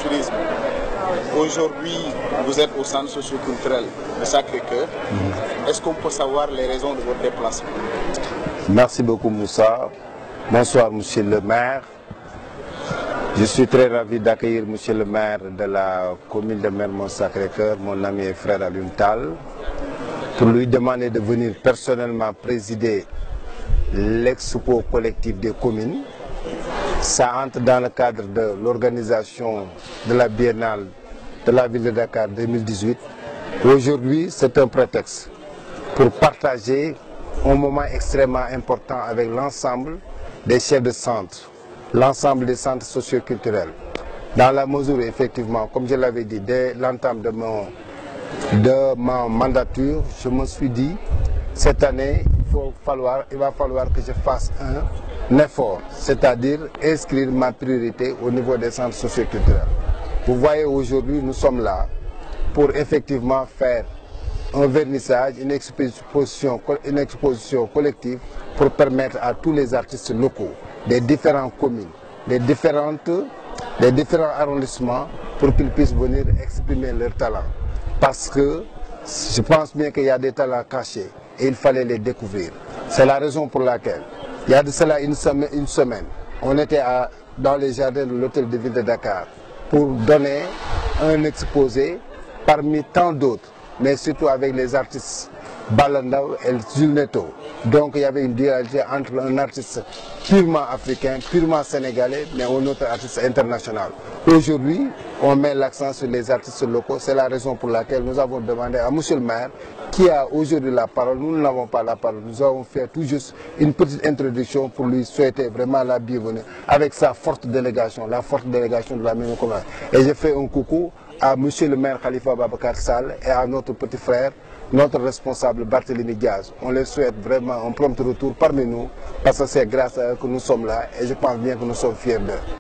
tourisme. Aujourd'hui, vous êtes au centre socio-culturel de Sacré-Cœur. Est-ce qu'on peut savoir les raisons de votre déplacement? Merci beaucoup Moussa. Bonsoir monsieur le maire. Je suis très ravi d'accueillir monsieur le maire de la commune de Mermoz-Sacré-Cœur, mon ami et frère Alioune Tall, pour lui demander de venir personnellement présider l'expo collectif des communes. Ça entre dans le cadre de l'organisation de la Biennale de la ville de Dakar 2018. Aujourd'hui, c'est un prétexte pour partager un moment extrêmement important avec l'ensemble des chefs de centre, l'ensemble des centres socioculturels. Dans la mesure, effectivement, comme je l'avais dit, dès l'entame de ma mandature, je me suis dit, cette année, il va falloir que je fasse un effort, c'est-à-dire inscrire ma priorité au niveau des centres socioculturels. Vous voyez, aujourd'hui, nous sommes là pour effectivement faire un vernissage, une exposition collective pour permettre à tous les artistes locaux des différentes communes, des différents arrondissements, pour qu'ils puissent venir exprimer leurs talents. Parce que je pense bien qu'il y a des talents cachés et il fallait les découvrir. C'est la raison pour laquelle, il y a de cela une semaine, on était dans les jardins de l'hôtel de ville de Dakar pour donner un exposé parmi tant d'autres, mais surtout avec les artistes Balandao et Jules Neto. Donc il y avait une dualité entre un artiste purement africain, purement sénégalais, mais un autre artiste international. Aujourd'hui, on met l'accent sur les artistes locaux. C'est la raison pour laquelle nous avons demandé à monsieur le maire, qui a aujourd'hui la parole, nous n'avons pas la parole, nous avons fait tout juste une petite introduction pour lui souhaiter vraiment la bienvenue avec sa forte délégation, la forte délégation de la Méno Commun. Et je fais un coucou à monsieur le maire Khalifa Babacar Sall et à notre petit frère, notre responsable Barthélémy Diaz. On les souhaite vraiment un prompt retour parmi nous parce que c'est grâce à eux que nous sommes là et je pense bien que nous sommes fiers d'eux.